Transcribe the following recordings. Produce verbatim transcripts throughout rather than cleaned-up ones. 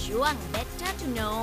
ช่วง Better to Know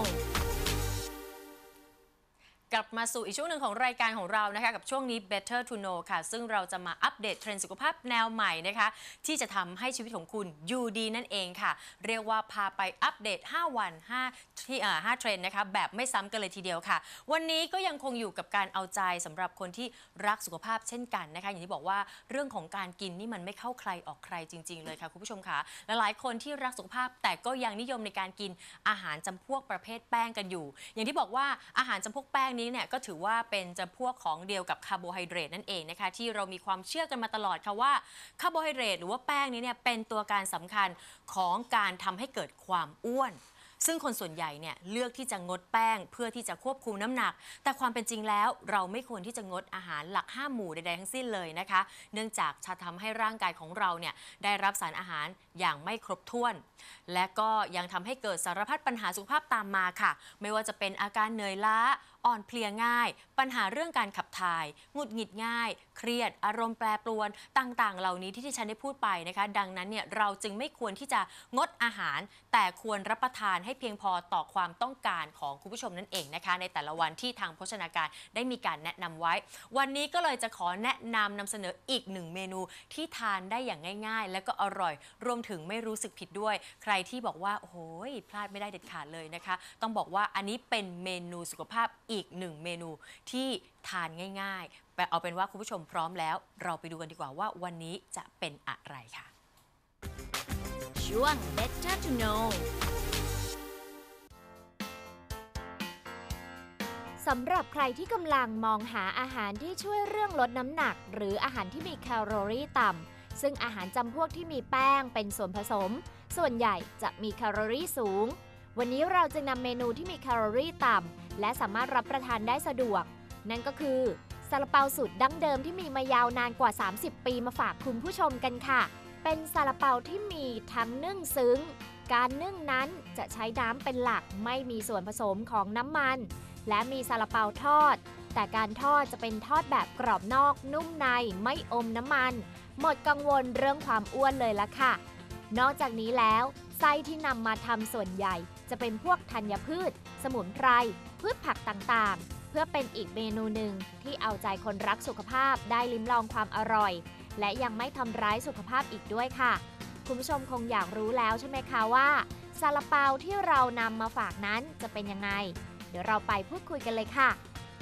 กลับมาสู่อีกช่วงหนึ่งของรายการของเรานะคะกับช่วงนี้ Better to Know ค่ะซึ่งเราจะมาอัปเดตเทรนด์สุขภาพแนวใหม่นะคะที่จะทำให้ชีวิตของคุณอยู่ดีนั่นเองค่ะเรียกว่าพาไปอัปเดตห้าวันห้าที่อ่าห้าเทรนด์นะคะแบบไม่ซ้ำกันเลยทีเดียวค่ะวันนี้ก็ยังคงอยู่กับการเอาใจสำหรับคนที่รักสุขภาพเช่นกันนะคะอย่างที่บอกว่าเรื่องของการกินนี่มันไม่เข้าใครออกใครจริงๆเลยค่ะคุณผู้ชมค่ะและหลายคนที่รักสุขภาพแต่ก็ยังนิยมในการกินอาหารจำพวกประเภทแป้งกันอยู่อย่างที่บอกว่าอาหารจำพวกแป้งนี้เนี่ยก็ถือว่าเป็นจำพวกของเดียวกับคาร์โบไฮเดรตนั่นเองนะคะที่เรามีความเชื่อกันมาตลอดค่ะว่าคาร์โบไฮเดรตหรือว่าแป้งนี้เนี่ยเป็นตัวการสำคัญของการทำให้เกิดความอ้วนซึ่งคนส่วนใหญ่เนี่ยเลือกที่จะงดแป้งเพื่อที่จะควบคุมน้ำหนักแต่ความเป็นจริงแล้วเราไม่ควรที่จะงดอาหารหลักห้าหมู่ใดๆทั้งสิ้นเลยนะคะเนื่องจากจะทำให้ร่างกายของเราเนี่ยได้รับสารอาหารอย่างไม่ครบถ้วนและก็ยังทำให้เกิดสารพัดปัญหาสุขภาพตามมาค่ะไม่ว่าจะเป็นอาการเหนื่อยล้าอ่อนเพลียง่ายปัญหาเรื่องการขับถ่ายหงุดหงิดง่ายเครียดอารมณ์แปรปรวนต่างๆเหล่านี้ที่ที่ฉันได้พูดไปนะคะดังนั้นเนี่ยเราจึงไม่ควรที่จะงดอาหารแต่ควรรับประทานให้เพียงพอต่อความต้องการของคุณผู้ชมนั่นเองนะคะในแต่ละวันที่ทางโภชนาการได้มีการแนะนำไว้วันนี้ก็เลยจะขอแนะนำนำเสนออีกหนึ่งเมนูที่ทานได้อย่างง่ายๆและก็อร่อยรวมถึงไม่รู้สึกผิดด้วยใครที่บอกว่าโอ้โหพลาดไม่ได้เด็ดขาดเลยนะคะต้องบอกว่าอันนี้เป็นเมนูสุขภาพอีกหนึ่งเมนูที่ทานง่ายๆแต่เอาเป็นว่าคุณผู้ชมพร้อมแล้วเราไปดูกันดีกว่าว่าวันนี้จะเป็นอะไรค่ะช่วง Better to Know สำหรับใครที่กำลังมองหาอาหารที่ช่วยเรื่องลดน้ำหนักหรืออาหารที่มีแคลอรี่ต่ำซึ่งอาหารจำพวกที่มีแป้งเป็นส่วนผสมส่วนใหญ่จะมีแคลอรี่สูงวันนี้เราจึงนำเมนูที่มีแคลอรี่ต่ำและสามารถรับประทานได้สะดวกนั่นก็คือซาลาเปาสูตรดั้งเดิมที่มีมายาวนานกว่าสามสิบปีมาฝากคุณผู้ชมกันค่ะเป็นซาลาเปาที่มีทั้งนึ่งซึ้งการนึ่งนั้นจะใช้น้ำเป็นหลักไม่มีส่วนผสมของน้ำมันและมีซาลาเปาทอดแต่การทอดจะเป็นทอดแบบกรอบนอกนุ่มในไม่อมน้ำมันหมดกังวลเรื่องความอ้วนเลยละค่ะนอกจากนี้แล้วไส้ที่นำมาทำส่วนใหญ่จะเป็นพวกธัญพืชสมุนไพรพืชผักต่างๆเพื่อเป็นอีกเมนูหนึ่งที่เอาใจคนรักสุขภาพได้ลิ้มลองความอร่อยและยังไม่ทำร้ายสุขภาพอีกด้วยค่ะคุณผู้ชมคงอยากรู้แล้วใช่ไหมคะว่าซาลาเปาที่เรานำมาฝากนั้นจะเป็นยังไงเดี๋ยวเราไปพูดคุยกันเลยค่ะ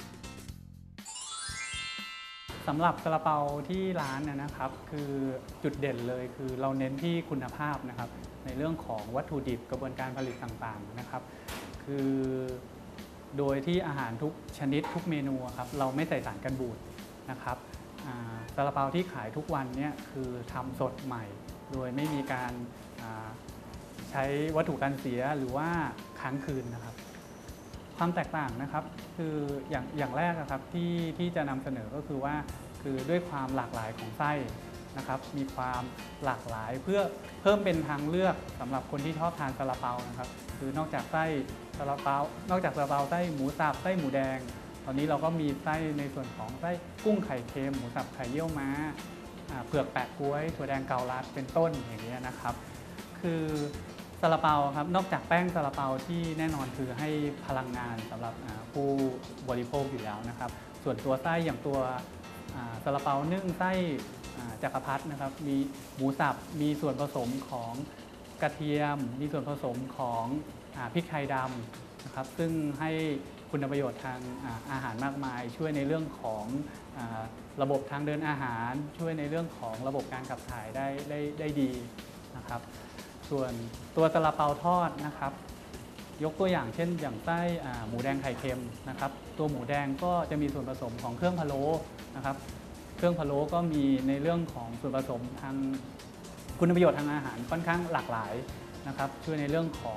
สำหรับซาลาเปาที่ร้านนะครับคือจุดเด่นเลยคือเราเน้นที่คุณภาพนะครับในเรื่องของวัตถุดิบกระบวนการผลิตต่างๆนะครับคือโดยที่อาหารทุกชนิดทุกเมนูครับเราไม่ใส่สารกันบูดนะครับซาลาเปาที่ขายทุกวันเนี่ยคือทำสดใหม่โดยไม่มีการใช้วัตถุกันเสียหรือว่าค้างคืนนะครับความแตกต่างนะครับคืออย่างอย่างแรกนะครับที่ที่จะนำเสนอก็คือว่าคือด้วยความหลากหลายของไส้นะครับมีความหลากหลายเพื่อเพิ่มเป็นทางเลือกสำหรับคนที่ชอบทานซาลาเปานะครับคือนอกจากไส้ซาลาเปานอกจากซาลาเปาไส้หมูสับไส้หมูแดงตอนนี้เราก็มีไส้ในส่วนของไส้กุ้งไข่เค็มหมูสับไข่เยี่ยวม้าเผือกแปะก๊วยถั่วแดงเกาลัดเป็นต้นอย่างนี้นะครับคือซาลาเปาครับนอกจากแป้งซาลาเปาที่แน่นอนคือให้พลังงานสำหรับผู้บริโภคอยู่แล้วนะครับส่วนตัวไส้อย่างตัวซาลาเปานึ่งไส้จักรพรรดินะครับมีหมูสับมีส่วนผสมของกระเทียมมีส่วนผสมของพริกไทยดำนะครับซึ่งให้คุณประโยชน์ทางอาหารมากมายช่วยในเรื่องของระบบทางเดินอาหารช่วยในเรื่องของระบบการขับถ่ายได้ได้ได้ดีนะครับส่วนตัวซาลาเปาทอดนะครับยกตัวอย่างเช่นอย่างไส้หมูแดงไข่เค็มนะครับตัวหมูแดงก็จะมีส่วนผสมของเครื่องพะโล้นะครับเครื่องพะโล้ก็มีในเรื่องของส่วนผสมทางคุณประโยชน์ทางอาหารค่อนข้างหลากหลายนะครับช่วยในเรื่องของ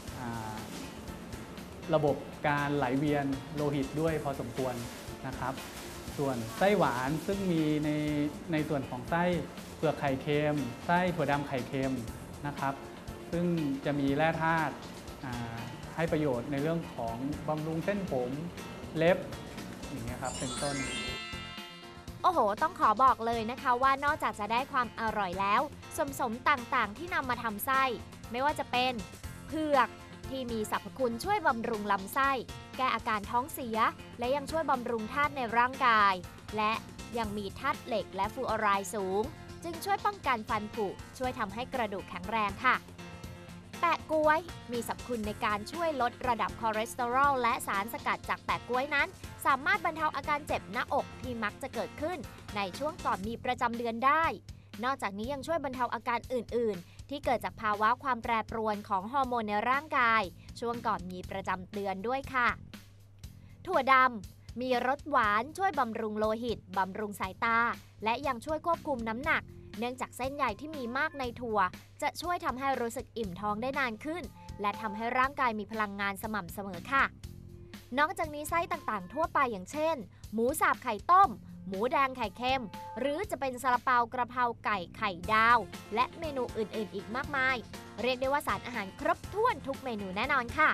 ระบบการไหลเวียนโลหิตด้วยพอสมควรนะครับส่วนไส้หวานซึ่งมีในในส่วนของไส้เปลือกไข่เค็มไส้ถั่วดำไข่เค็มนะครับซึ่งจะมีแร่ธาตุให้ประโยชน์ในเรื่องของบำรุงเส้นผมเล็บอย่างเงี้ยครับเป็นต้นโอ้โหต้องขอบอกเลยนะคะว่านอกจากจะได้ความอร่อยแล้วส่วนผสมต่างๆที่นำมาทำไส้ไม่ว่าจะเป็นเผือกที่มีสรรพคุณช่วยบำรุงลำไส้ แก้อาการท้องเสีย และยังช่วยบำรุงธาตุในร่างกาย และยังมีธาตุเหล็กและฟลูออไรด์สูง จึงช่วยป้องกันฟันผุ ช่วยทำให้กระดูกแข็งแรงค่ะ แปะก๊วยมีสรรพคุณในการช่วยลดระดับคอเลสเตอรอลและสารสกัดจากแปะก๊วยนั้น สามารถบรรเทาอาการเจ็บหน้าอกที่มักจะเกิดขึ้นในช่วงก่อนมีประจำเดือนได้ นอกจากนี้ยังช่วยบรรเทาอาการอื่น ๆ ที่เกิดจากภาวะความแปรปรวนของฮอร์โมนในร่างกาย ช่วงก่อนมีประจำเดือนด้วยค่ะ ถั่วดำมีรสหวานช่วยบำรุงโลหิตบำรุงสายตา และยังช่วยควบคุมน้ำหนัก เนื่องจากเส้นใยที่มีมากในถั่วจะช่วยทำให้รู้สึกอิ่มท้องได้นานขึ้น และทำให้ร่างกายมีพลังงานสม่ำเสมอค่ะ นอกจากนี้ไส้ต่างๆทั่วไปอย่างเช่น หมูสับไข่ต้ม หมูแดงไข่เค็ม หรือจะเป็นซาลาเปากระเพราไก่ไข่ดาว และเมนูอื่นๆอีกมากมาย เรียกได้ว่าสารอาหารครบถ้วนทุกเมนูแน่นอนค่ะ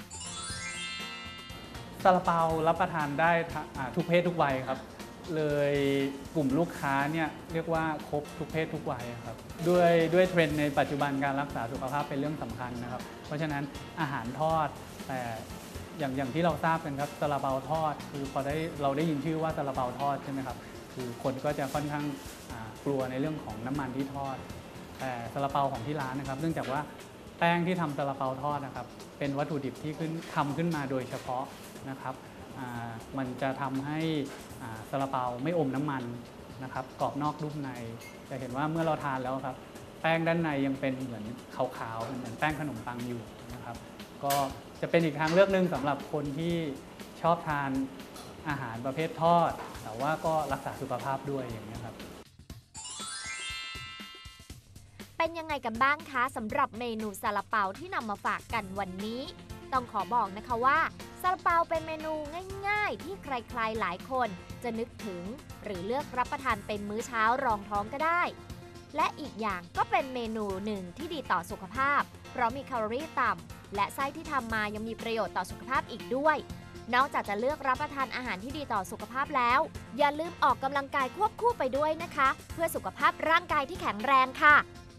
ซาลาเปารับประทานได้ทั้งอ่าทุกเพศทุกวัยครับ เลยกลุ่มลูกค้าเนี่ยเรียกว่าครบทุกเพศทุกวัยครับด้วยด้วยเทรนด์ในปัจจุบันการรักษาสุขภาพเป็นเรื่องสำคัญนะครับ เพราะฉะนั้นอาหารทอดแต่อย่างอย่างที่เราทราบกันครับซาลาเปาทอดคือพอได้เราได้ยินชื่อว่าซาลาเปาทอดใช่ไหมครับคือคนก็จะค่อนข้างอ่ากลัวในเรื่องของน้ำมันที่ทอด แต่ซาลาเปาของที่ร้านนะครับเนื่องจากว่าแป้งที่ทำซาลาเปาทอดนะครับเป็นวัตถุดิบที่ขึ้นทำขึ้นมาโดยเฉพาะนะครับมันจะทำให้ซาลาเปาไม่อมน้ำมันนะครับกรอบนอกนุ่มในจะเห็นว่าเมื่อเราทานแล้วครับแป้งด้านในยังเป็นเหมือนขาวๆเหมือนแป้งขนมปังอยู่นะครับก็จะเป็นอีกทางเลือกหนึ่งสำหรับคนที่ชอบทานอาหารประเภททอดแต่ว่าก็รักษาสุขภาพด้วยอย่างนี้ครับเป็นยังไงกันบ้างคะสำหรับเมนูซาลาเปาที่นำมาฝากกันวันนี้ต้องขอบอกนะคะว่าซาลาเปาเป็นเมนูง่ายๆที่ใครๆหลายคนจะนึกถึงหรือเลือกรับประทานเป็นมื้อเช้ารองท้องก็ได้และอีกอย่างก็เป็นเมนูหนึ่งที่ดีต่อสุขภาพเพราะมีแคลอรี่ต่ำและไส้ที่ทำมายังมีประโยชน์ต่อสุขภาพอีกด้วยนอกจากจะเลือกรับประทานอาหารที่ดีต่อสุขภาพแล้วอย่าลืมออกกำลังกายควบคู่ไปด้วยนะคะเพื่อสุขภาพร่างกายที่แข็งแรงค่ะ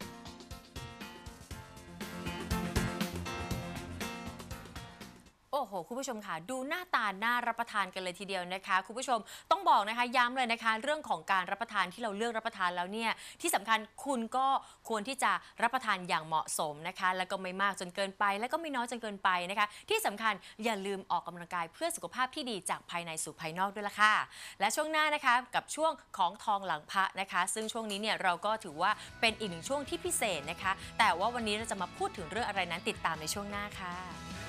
โอ้โหคุณผู้ชมค่ะดูหน้าตาน่ารับประทานกันเลยทีเดียวนะคะคุณผู้ชมต้องบอกนะคะย้ำเลยนะคะเรื่องของการรับประทานที่เราเลือกรับประทานแล้วเนี่ยที่สำคัญคุณก็ควรที่จะรับประทานอย่างเหมาะสมนะคะแล้วก็ไม่มากจนเกินไปแล้วก็ไม่น้อยจนเกินไปนะคะที่สำคัญอย่าลืมออกกำลังกายเพื่อสุขภาพที่ดีจากภายในสู่ภายนอกด้วยละค่ะและช่วงหน้านะคะกับช่วงของทองหลังพระนะคะซึ่งช่วงนี้เนี่ยเราก็ถือว่าเป็นอีกหนึ่งช่วงที่พิเศษนะคะแต่ว่าวันนี้เราจะมาพูดถึงเรื่องอะไรนั้นติดตามในช่วงหน้าค่ะ